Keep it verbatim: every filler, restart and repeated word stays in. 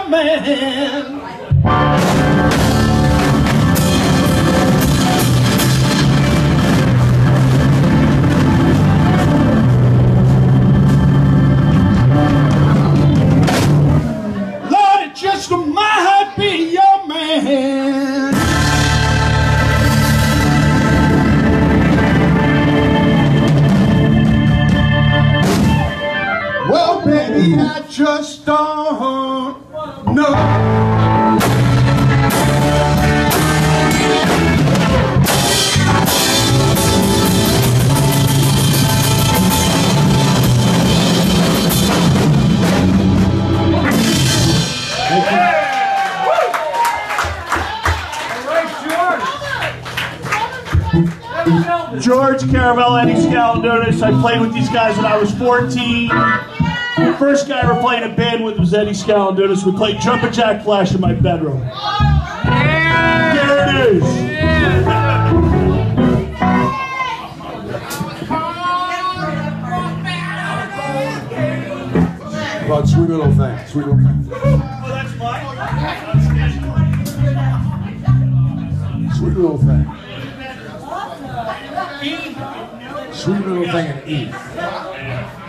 your man. Lord, it just might be your man. Well, baby, I just don't know. George Caravello, Eddie Scaladonis. I played with these guys when I was fourteen. The first guy I ever played in a band with was Eddie Scaladonis. We played Jumpin' Jack Flash in my bedroom. There it is. About Sweet Little Thing. Sweet Little Thing. Oh, that's mine? Sweet Little Thing. Sweet Little Thing in E.